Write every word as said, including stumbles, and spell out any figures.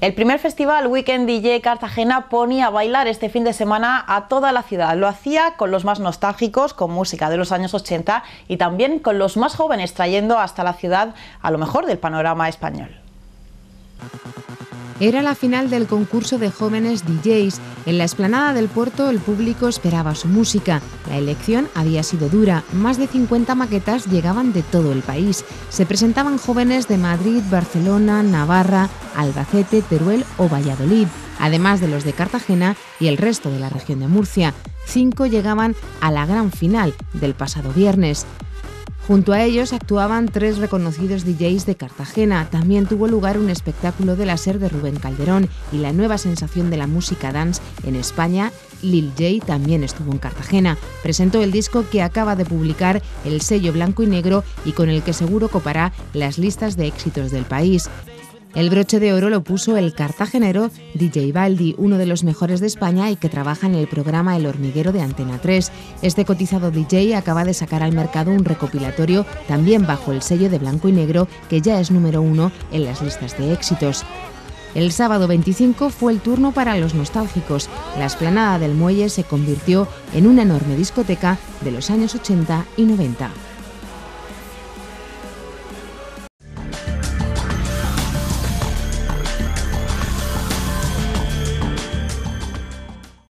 El primer festival Weekend D J Cartagena ponía a bailar este fin de semana a toda la ciudad. Lo hacía con los más nostálgicos, con música de los años ochenta, y también con los más jóvenes, trayendo hasta la ciudad a lo mejor del panorama español. Era la final del concurso de jóvenes D Js. En la explanada del puerto el público esperaba su música. La elección había sido dura. Más de cincuenta maquetas llegaban de todo el país. Se presentaban jóvenes de Madrid, Barcelona, Navarra, Albacete, Teruel o Valladolid, además de los de Cartagena y el resto de la región de Murcia. Cinco llegaban a la gran final del pasado viernes. Junto a ellos actuaban tres reconocidos D Js de Cartagena. También tuvo lugar un espectáculo de láser de Rubén Calderón y la nueva sensación de la música dance en España, Lil J, también estuvo en Cartagena. Presentó el disco que acaba de publicar el sello Blanco y Negro y con el que seguro copará las listas de éxitos del país. El broche de oro lo puso el cartagenero D J Baldi, uno de los mejores de España y que trabaja en el programa El Hormiguero de Antena tres. Este cotizado D J acaba de sacar al mercado un recopilatorio también bajo el sello de Blanco y Negro, que ya es número uno en las listas de éxitos. El sábado veinticinco fue el turno para los nostálgicos. La explanada del Muelle se convirtió en una enorme discoteca de los años ochenta y noventa.